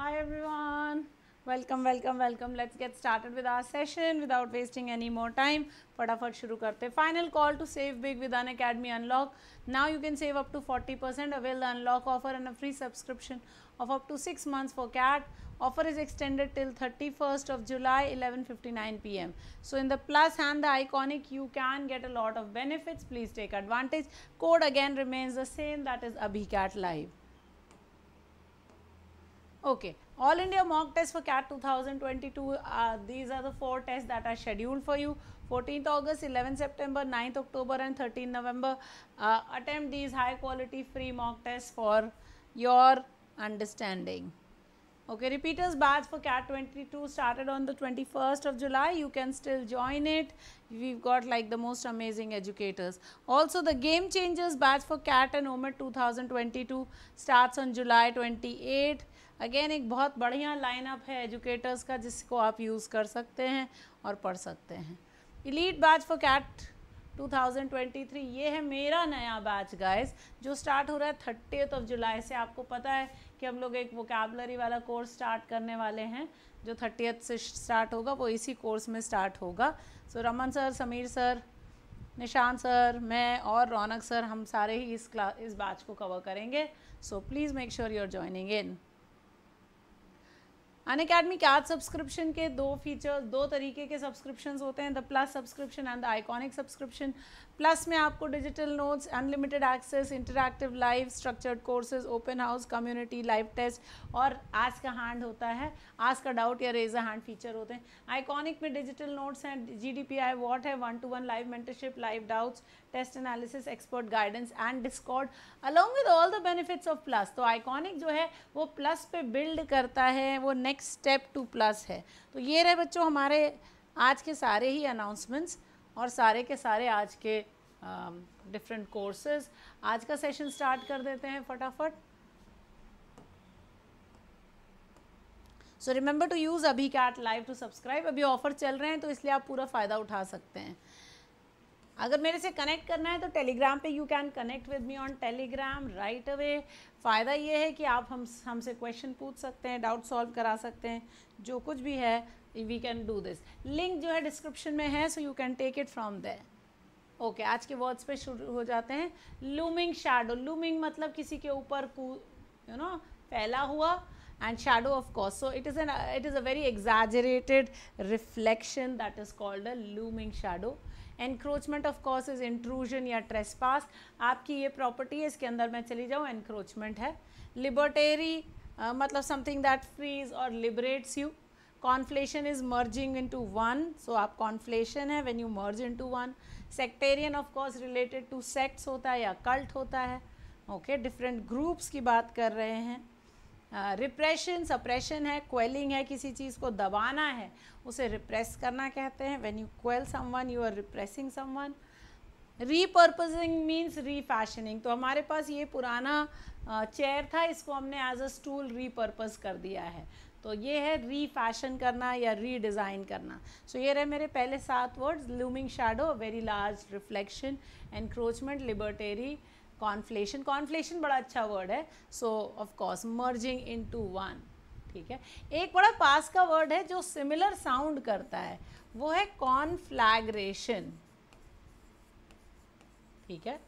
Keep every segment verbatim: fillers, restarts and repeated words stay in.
Hi everyone. Welcome, welcome, welcome. Let's get started with our session without wasting any more time. फटाफट शुरू करते हैं. Final call to save big with Unacademy Unlock. Now you can save up to forty percent. Avail the Unlock offer and a free subscription of up to six months for cat. Offer is extended till thirty-first of July, eleven fifty-nine p m So in the Plus and the Iconic, you can get a lot of benefits. Please take advantage. Code again remains the same. That is AbhiCat Live. Okay, All India mock test for CAT twenty twenty-two. Uh, these are the four tests that are scheduled for you. fourteenth August, eleventh September, ninth October and thirteenth November. Uh, attempt these high quality free mock tests for your understanding. Okay, repeaters batch for CAT twenty-two started on the twenty-first of July. You can still join it. We've got like the most amazing educators. Also, the Game Changers batch for CAT and O M E T twenty twenty-two starts on July twenty-eighth. Again एक बहुत बढ़िया lineup है educators का जिसको आप use कर सकते हैं और पढ़ सकते हैं. Elite batch for CAT twenty twenty-three, ये है मेरा नया बैच गाइस जो स्टार्ट हो रहा है थर्टियथ ऑफ जुलाई से. आपको पता है कि हम लोग एक वोकैबुलरी वाला कोर्स स्टार्ट करने वाले हैं जो थर्टियथ से स्टार्ट होगा, वो इसी कोर्स में स्टार्ट होगा. So so, Raman sir, Sameer sir, Nishan sir, मैं और रौनक सर, हम सारे ही इस क्लास इस बैच को कवर करेंगे. So please make sure you are joining in. Unacademy CAT subscription के दो फीचर्स, दो तरीके के सब्सक्रिप्शंस होते हैं, the plus subscription and the iconic subscription. Plus में आपको digital notes, unlimited access, interactive live structured courses, open house, community, live test और आज का हैंड होता है, आज का डाउट या रेज अ हैंड फीचर होते हैं. आइकॉनिक में डिजिटल नोट्स हैं, G D P I what है, one to one live mentorship, live doubts, test analysis, expert guidance and Discord along with all the benefits of plus. तो iconic जो है वो plus पे बिल्ड करता है, वो नेक्स्ट स्टेप टू प्लस है. तो ये रहे बच्चों हमारे आज के सारे ही अनाउंसमेंट्स और सारे के सारे आज के डिफरेंट uh, कोर्सेज. आज का सेशन स्टार्ट कर देते हैं फटाफट. So remember to use AbhiCat Live to subscribe. अभी ऑफर चल रहे हैं तो इसलिए आप पूरा फ़ायदा उठा सकते हैं. अगर मेरे से कनेक्ट करना है तो टेलीग्राम पे you can connect with me on Telegram right away. फ़ायदा ये है कि आप हम हमसे क्वेश्चन पूछ सकते हैं, डाउट सॉल्व करा सकते हैं, जो कुछ भी है we can do this. Link जो है डिस्क्रिप्शन में है, so you can take it from there. Okay, आज के वर्ड्स पे शुरू हो जाते हैं. Looming shadow. लूमिंग मतलब किसी के ऊपर यू नो फैला हुआ, and shadow of course. So it is an uh, it is a very exaggerated reflection that is called a looming shadow. Encroachment of course is intrusion या trespass. आपकी ये property है, इसके अंदर मैं चली जाऊँ, encroachment है. Libertary uh, मतलब something that frees or liberates you. Conflation is merging into one. So आप conflation है when you merge into one. Sectarian of course related to sects होता है या cult होता है. Okay, different groups की बात कर रहे हैं. रिप्रेशन, सप्रेशन है, क्वेलिंग है, किसी चीज़ को दबाना है, उसे रिप्रेस करना कहते हैं. When you quell someone you are repressing someone. Repurposing means refashioning. तो हमारे पास ये पुराना चेयर था, इसको हमने एज अ स्टूल रीपर्पज कर दिया है. तो ये है रीफैशन करना या रीडिज़ाइन करना. सो so, ये रहे मेरे पहले सात words. Looming shadow, very large reflection, encroachment, libertary, conflation. Conflation बड़ा अच्छा वर्ड है. So of course merging into one. ठीक है. एक बड़ा पास का वर्ड है जो सिमिलर साउंड करता है, वो है कॉन्फ्लैग्रेशन. ठीक है.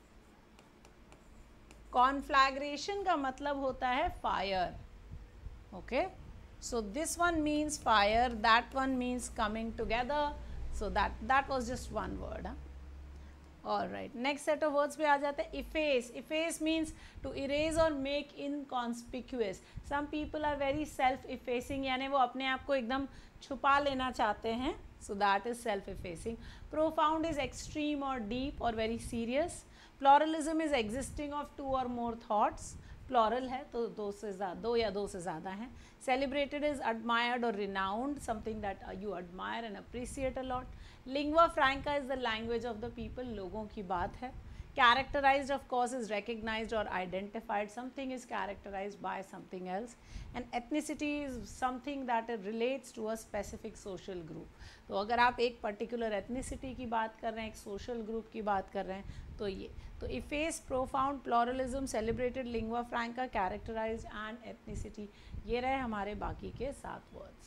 कॉन्फ्लैग्रेशन का मतलब होता है fire. Okay, so this one means fire, that one means coming together. So that that was just one word. All right, next set of words पे आ जाते हैं. Efface. Efface means to erase or make inconspicuous. Some people are very self-effacing, यानी वो अपने आप को एकदम छुपा लेना चाहते हैं. So that is self-effacing. Profound is extreme or deep or very serious. Pluralism is existing of two or more thoughts. Plural है तो दो से ज़्यादा, दो या दो से ज़्यादा हैं. Celebrated is admired or renowned, something that uh, you admire and appreciate a lot. Lingua franca is the language of the people. लोगों की बात है. Characterized, of course, is recognized or identified. Something is characterized by something else. And ethnicity is something that relates to a specific social group. तो अगर आप एक particular ethnicity की बात कर रहे हैं, एक social group की बात कर रहे हैं, तो ये तो efface, profound, pluralism, celebrated, lingua franca, characterized and ethnicity, ये रहे हमारे बाकी के सात words.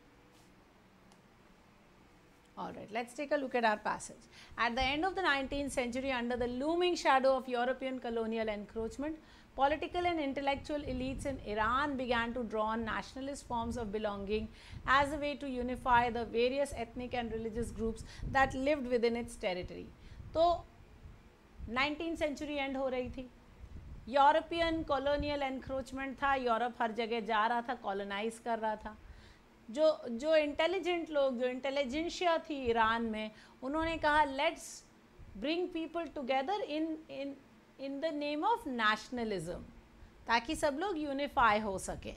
Alright, let's take a look at our passage. At the end of the nineteenth century, under the looming shadow of European colonial encroachment, political and intellectual elites in Iran began to draw on nationalist forms of belonging as a way to unify the various ethnic and religious groups that lived within its territory. तो nineteenth century end हो रही थी, European colonial encroachment था, Europe हर जगह जा रहा था, कॉलोनाइज कर रहा था. जो जो इंटेलिजेंट लोग, जो इंटेलिजेंशिया थी ईरान में, उन्होंने कहा let's bring people together in in in the name of nationalism, ताकि सब लोग यूनिफाई हो सकें.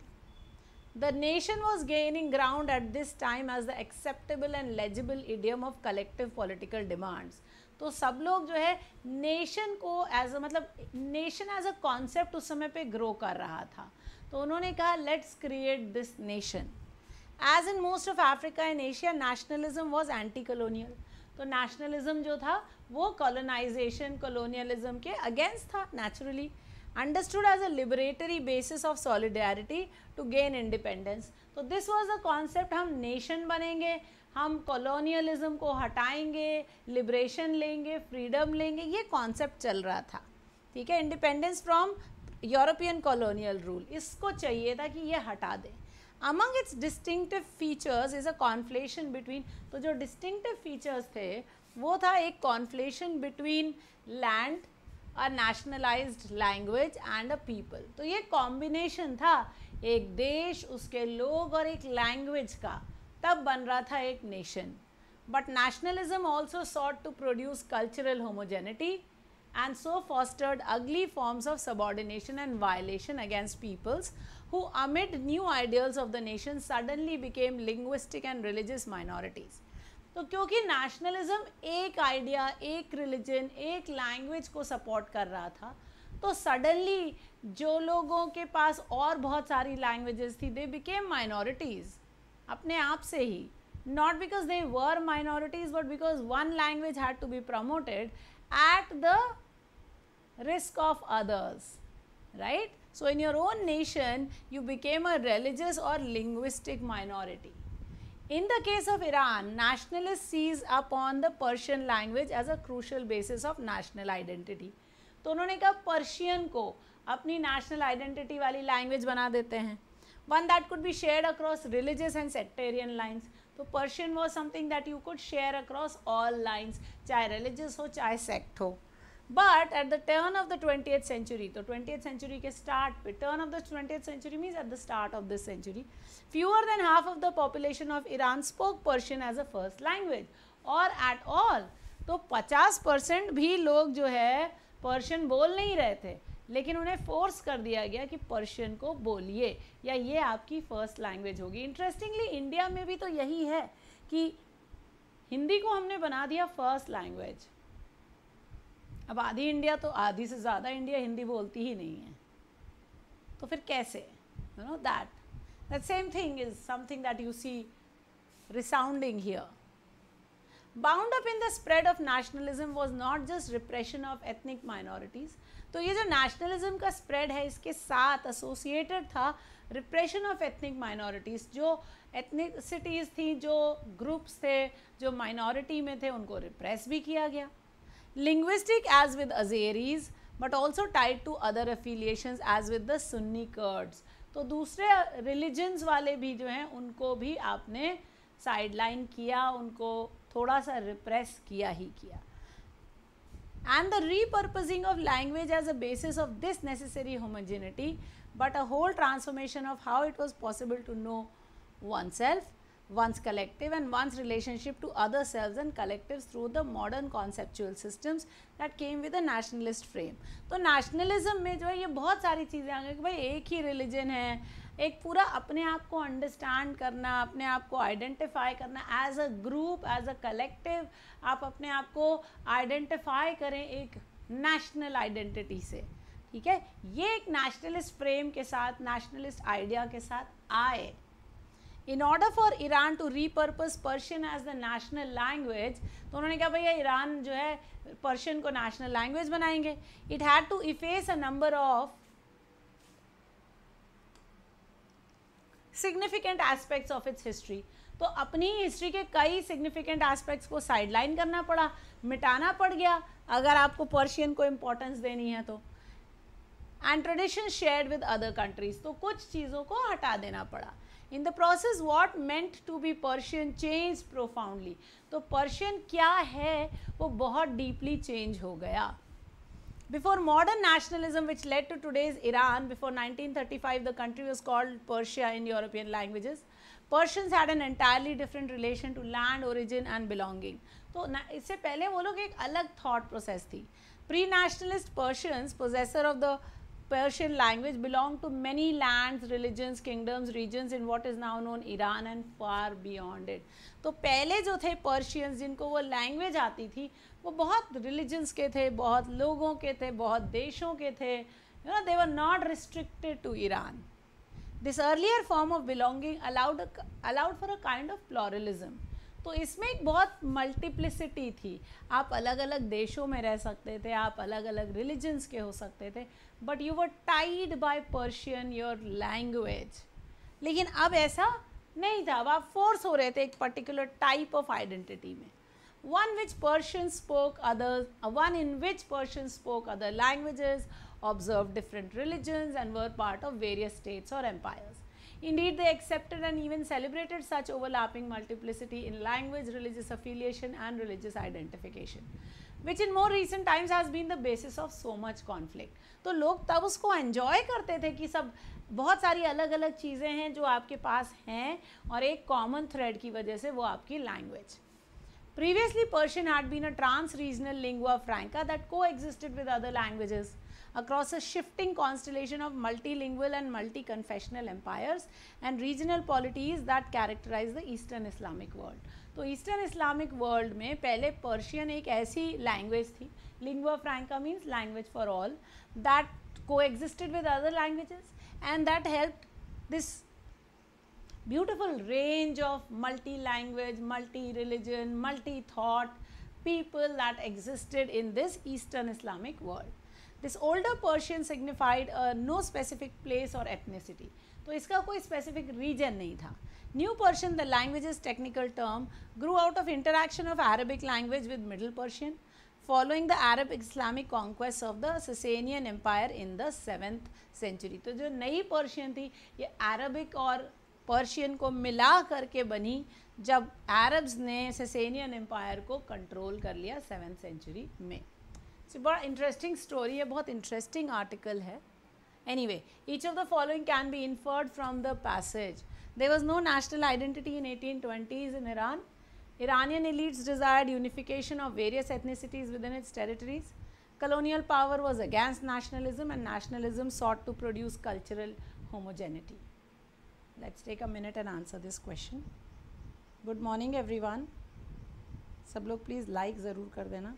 The nation was gaining ground at this time as the acceptable and legible idiom of collective political demands. तो सब लोग जो है नेशन को एज अ मतलब नेशन एज अ कॉन्सेप्ट उस समय पे ग्रो कर रहा था. तो उन्होंने कहा let's create this nation. As in most of Africa and Asia, nationalism was anti-colonial. तो nationalism जो था वो colonization, colonialism के against था naturally. Understood as a liberatory basis of solidarity to gain independence. तो this was the concept, हम nation बनेंगे, हम colonialism को हटाएंगे, liberation लेंगे, freedom लेंगे, ये concept चल रहा था. ठीक है, independence from European colonial rule, इसको चाहिए था कि ये हटा दें. Among its distinctive features is a conflation between, तो जो distinctive features थे वो था एक conflation between land, a nationalized language and a people. तो ये combination था एक देश, उसके लोग और एक language का, तब बन रहा था एक nation. But nationalism also sought to produce cultural homogeneity and so fostered ugly forms of subordination and violation against peoples who amid new ideals of the nation suddenly became linguistic and religious minorities. तो क्योंकि nationalism एक idea, एक religion, एक language को support कर रहा था, तो suddenly जो लोगों के पास और बहुत सारी languages थी, they became minorities अपने आप से ही, not because they were minorities but because one language had to be promoted at the risk of others, right? So in your own nation, you became a religious or linguistic minority. In the case of Iran, nationalists seized upon the Persian language as a crucial basis of national identity. तो उन्होंने कहा Persian को अपनी national identity वाली language बना देते हैं. One that could be shared across religious and sectarian lines. तो Persian was something that you could share across all lines, चाहे religious हो, चाहे sect हो. But at the turn of the twentieth century, तो twentieth century के start पे, turn of the twentieth century means at the start of this century, fewer than half of the population of Iran spoke Persian as a first language or at all. तो fifty percent भी लोग जो है Persian बोल नहीं रहे थे, लेकिन उन्हें force कर दिया गया कि Persian को बोलिए या ये आपकी first language होगी. Interestingly, इंडिया में भी तो यही है कि हिंदी को हमने बना दिया first language. अब आधी इंडिया तो आधी से ज़्यादा इंडिया हिंदी बोलती ही नहीं है, तो फिर कैसे? You know that that same thing is something that you see resounding here. Bound up in the spread of nationalism was not just repression of ethnic minorities. तो ये जो नेशनलिज्म का स्प्रेड है, इसके साथ एसोसिएटेड था रिप्रेशन ऑफ एथनिक माइनॉरिटीज़. जो ethnicities थी, जो ग्रुप्स थे, जो माइनॉरिटी में थे, उनको रिप्रेस भी किया गया. Linguistic as with Azeris, but also tied to other affiliations as with the Sunni Kurds. तो दूसरे religions वाले भी जो हैं उनको भी आपने sideline किया, उनको थोड़ा सा repress किया ही किया. And the repurposing of language as a basis of this necessary homogeneity, but a whole transformation of how it was possible to know oneself, one's collective and one's relationship to other selves and collectives through the modern conceptual systems that came with a nationalist frame. तो nationalism में जो है ये बहुत सारी चीज़ें आ गई कि भाई एक ही religion है, एक पूरा अपने आप को understand करना, अपने आप को identify करना as a group, as a collective, आप अपने आप को identify करें एक नेशनल आइडेंटिटी से, ठीक है। ये एक नेशनलिस्ट फ्रेम के साथ, नेशनलिस्ट आइडिया के साथ आए। In order for Iran to repurpose Persian as the national language, तो उन्होंने कहा भैया ईरान जो है पर्शियन को नेशनल लैंग्वेज बनाएंगे। It had to efface a number of significant aspects of its history, तो अपनी हिस्ट्री के कई सिग्निफिकेंट एस्पेक्ट्स को साइडलाइन करना पड़ा, मिटाना पड़ गया अगर आपको पर्शियन को इम्पोर्टेंस देनी है तो। And tradition shared with other countries, तो कुछ चीज़ों को हटा देना पड़ा। In the process what meant to be Persian change profoundly, तो पर्शियन क्या है वो बहुत डीपली चेंज हो गया। Before modern nationalism which led to today's Iran, before nineteen thirty-five the country was called Persia in European languages. Persians had an entirely different relation to land, origin and belonging. तो इससे पहले वो लोग एक अलग thought process थी. Pre-nationalist Persians, possessor of the Persian language, belonged to many lands, religions, kingdoms, regions in what is now known Iran and far beyond it. तो पहले जो थे Persians जिनको वो language आती थी वो बहुत religions के थे, बहुत लोगों के थे, बहुत देशों के थे. You know, they were not restricted to Iran. This earlier form of belonging allowed a, allowed for a kind of pluralism. तो इसमें एक बहुत मल्टीप्लिसिटी थी. आप अलग अलग देशों में रह सकते थे, आप अलग अलग रिलीजन्स के हो सकते थे, but you were tied by Persian your language. लेकिन अब ऐसा नहीं था, अब आप फोर्स हो रहे थे एक पर्टिकुलर टाइप ऑफ आइडेंटिटी में. One which Persians spoke others, uh, one in which Persians spoke other languages, observed different religions and were part of various states or empires. Indeed, they accepted and even celebrated such overlapping multiplicity in language, religious affiliation and religious identification, which in more recent times has been the basis of so much conflict. तो लोग तब उसको enjoy करते थे कि सब बहुत सारी अलग अलग चीज़ें हैं जो आपके पास हैं और एक common thread की वजह से वो आपकी language. Previously, Persian had been a trans-regional lingua franca that coexisted with other languages across a shifting constellation of multilingual and multi-confessional empires and regional polities that characterize the Eastern Islamic world. तो Eastern Islamic world में पहले Persian एक ऐसी language थी, lingua franca means language for all, that coexisted with other languages and that helped this beautiful range of multi-language, multi-religion, multi-thought people that existed in this Eastern Islamic world. This older Persian signified a no specific place or ethnicity. तो इसका कोई specific region नहीं था. New Persian, the language's technical term, grew out of interaction of Arabic language with Middle Persian, following the Arab Islamic conquest of the Sasanian Empire in the seventh century. तो जो नई Persian थी ये Arabic और Persian को मिला करके बनी जब अरब्स ने ससेनियन एम्पायर को कंट्रोल कर लिया सेवेंथ सेंचुरी में. सो बड़ा इंटरेस्टिंग स्टोरी है, बहुत इंटरेस्टिंग आर्टिकल है. Anyway, each of the following can be inferred from the passage. There was no national identity in eighteen twenties in Iran. Iranian elites desired unification of various ethnicities within its territories. Colonial power was against nationalism and nationalism sought to produce cultural homogeneity. Let's take a minute and answer this question. Good morning everyone. सब लोग please like ज़रूर कर देना.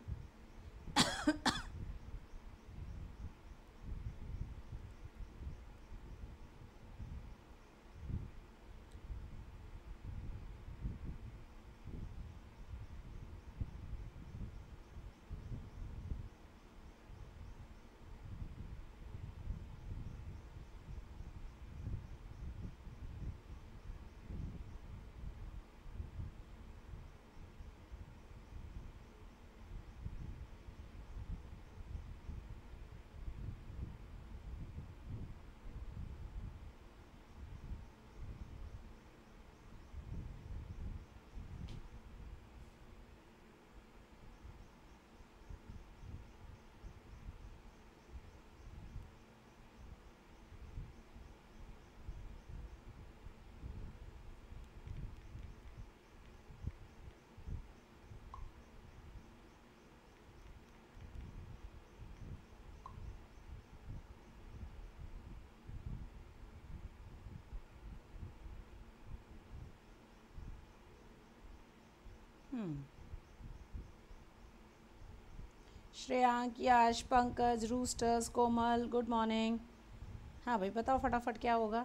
Shreyank, Yash, Pankaj, Roosters, Komal, good morning. हाँ भाई बताओ फटाफट क्या होगा।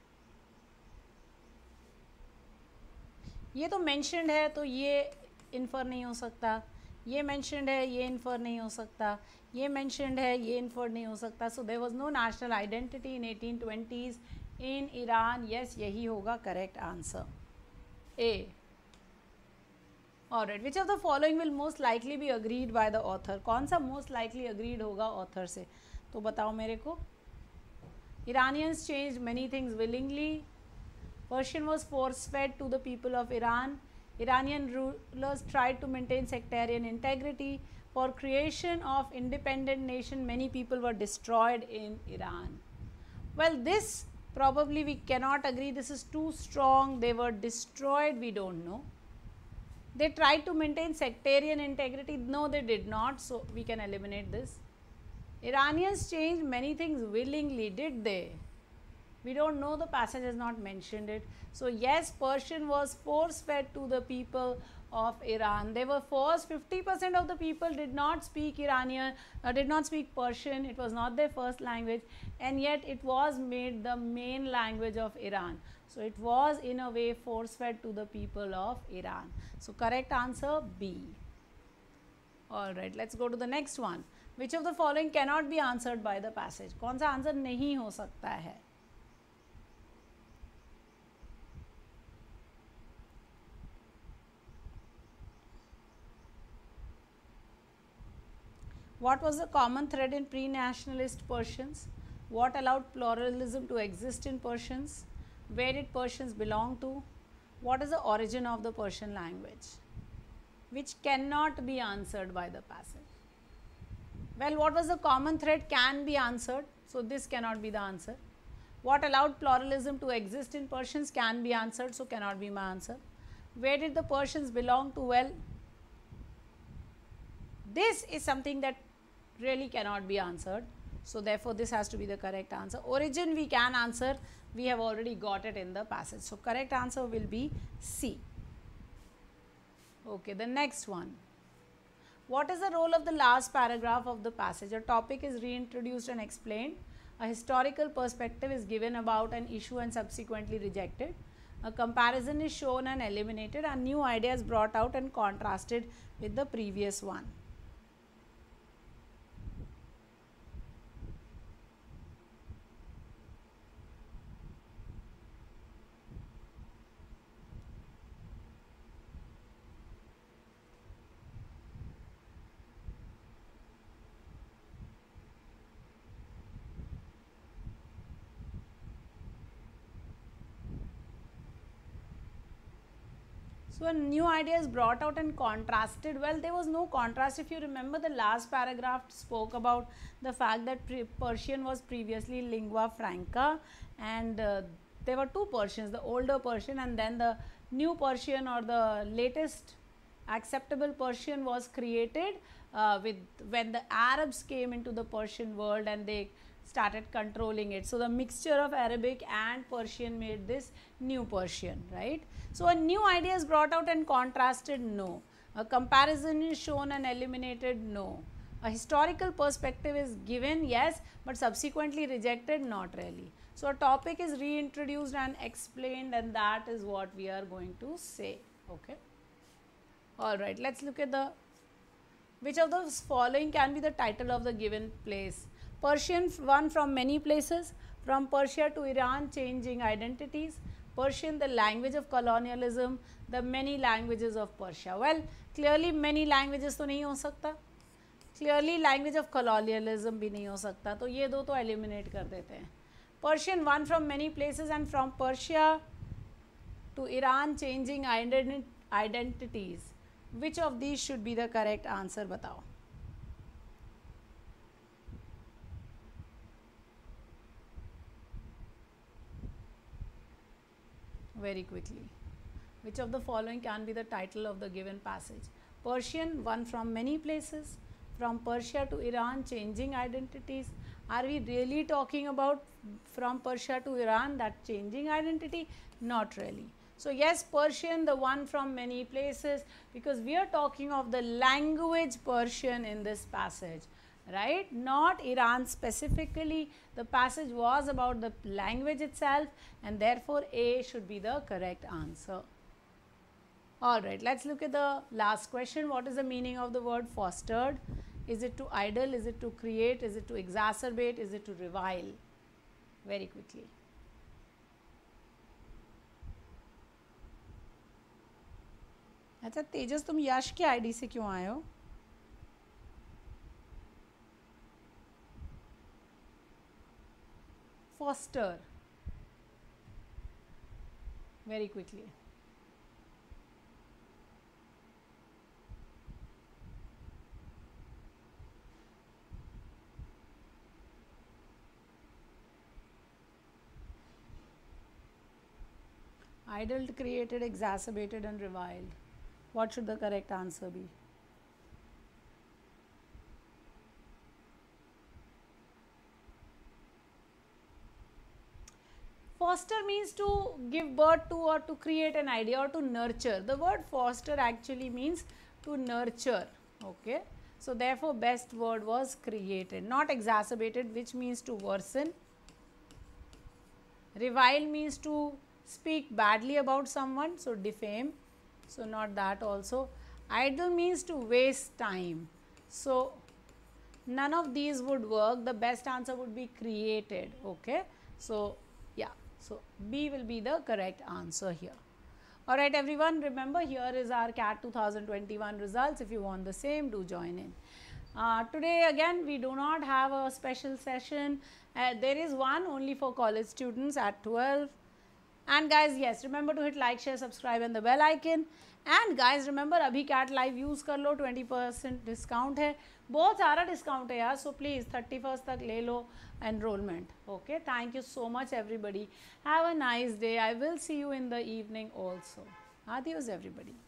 ये तो मेंशन्ड है तो ये इन्फर नहीं हो सकता, ये मेंशन्ड है ये इन्फर नहीं हो सकता, ये मेंशन्ड है ये इन्फर नहीं हो सकता। So there was no national identity in eighteen twenties in Iran. Yes, यही होगा correct answer A. Alright, which of the following will most likely be agreed by the author. कौन सा मोस्ट लाइकली अग्रीड होगा author से, तो बताओ मेरे को। Iranians changed many things willingly. Persian was force-fed to the people of Iran. Iranian rulers tried to maintain sectarian integrity. For creation of independent nation, many people were destroyed in Iran. Well, this probably we cannot agree. This is too strong. They were destroyed. We don't know. They tried to maintain sectarian integrity. No, they did not. So we can eliminate this. Iranians changed many things willingly. Did they? We don't know. The passage has not mentioned it. So yes, Persian was force-fed to the people of Iran. They were forced. fifty percent of the people did not speak Iranian, uh, did not speak Persian. It was not their first language, and yet it was made the main language of Iran. So it was in a way force-fed to the people of Iran. So correct answer B. Alright, let's go to the next one. Which of the following cannot be answered by the passage? कौन सा answer नहीं हो सकता है? What was the common thread in pre-nationalist Persians? What allowed pluralism to exist in Persians? Where did Persians belong to? What is the origin of the Persian language? Which cannot be answered by the passage. Well, what was the common thread can be answered, so this cannot be the answer. What allowed pluralism to exist in Persians can be answered, so cannot be my answer. Where did the Persians belong to? Well, this is something that really cannot be answered, so therefore this has to be the correct answer. Origin we can answer, we have already got it in the passage, so correct answer will be C. Okay, the next one. What is the role of the last paragraph of the passage? A topic is reintroduced and explained. A historical perspective is given about an issue and subsequently rejected. A comparison is shown and eliminated. A new idea is brought out and contrasted with the previous one. So a new idea is brought out and contrasted. Well, there was no contrast. If you remember, the last paragraph spoke about the fact that Persian was previously lingua franca, and uh, there were two Persians, the older Persian and then the new Persian, or the latest acceptable Persian was created uh, with when the Arabs came into the Persian world and they started controlling it. So the mixture of Arabic and Persian made this new Persian, right? So a new idea is brought out and contrasted, no. A comparison is shown and eliminated, no. A historical perspective is given, yes, but subsequently rejected, not really. So a topic is reintroduced and explained, and that is what we are going to say, okay. Alright, let's look at the, which of the following can be the title of the given place? Persian one from many places, from Persia to Iran, changing identities. Persian, the language of colonialism, the many languages of Persia. Well, clearly many languages तो नहीं हो सकता, clearly language of colonialism भी नहीं हो सकता, तो ये दो तो eliminate कर देते हैं. Persian one from many places and from Persia to Iran, changing identities. Which of these should be the correct answer? बताओ. Very quickly. Which of the following can be the title of the given passage? Persian, one from many places, from Persia to Iran, changing identities. Are we really talking about from Persia to Iran, that changing identity? Not really. So yes, Persian, the one from many places, because we are talking of the language Persian in this passage, right? Not Iran specifically. The passage was about the language itself, and therefore A should be the correct answer. Alright, let's look at the last question. What is the meaning of the word fostered? Is it to idle? Is it to create? Is it to exacerbate? Is it to revile? Very quickly. अच्छा तेजस, तुम यश के ID से क्यों आए हो? Foster. Very quickly. Idled, created, exacerbated and reviled. What should the correct answer be? Foster means to give birth to or to create an idea or to nurture. The word foster actually means to nurture. Okay. So therefore best word was created, not exacerbated, which means to worsen. Revile means to speak badly about someone, so defame, so not that also. Idle means to waste time, so none of these would work. The best answer would be created. Okay, so yeah, so B will be the correct answer here. Alright everyone, remember here is our C A T twenty twenty-one results. If you want the same, do join in. Uh, today again we do not have a special session. Uh, there is one only for college students at twelve. And guys, yes, remember to hit like, share, subscribe and the bell icon. And guys, remember अभी C A T live use कर लो, twenty percent discount है, बहुत सारा discount है यार, so please thirty-first तक ले लो enrollment. Okay, thank you so much everybody. Have a nice day. I will see you in the evening also. Adios everybody.